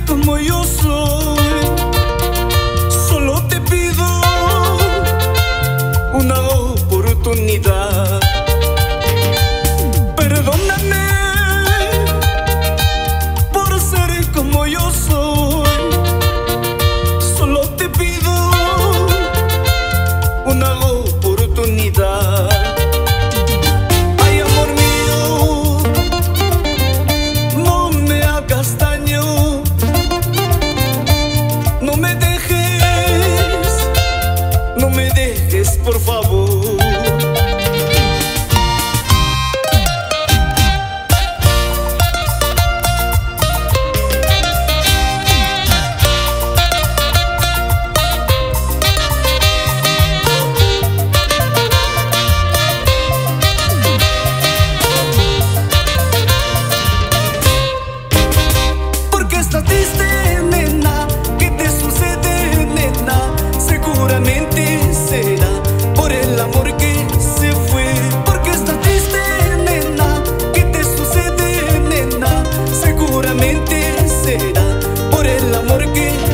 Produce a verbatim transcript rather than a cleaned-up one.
como yo soy, solo te pido una oportunidad. Perdóname por ser como yo soy, solo te pido una oportunidad. Ay, amor mío, no me hagas daño, no me dejes, no me dejes, por favor. Estás triste, nena, ¿qué te sucede, nena? Seguramente será por el amor que se fue. Porque estás triste, nena, ¿qué te sucede, nena? Seguramente será por el amor que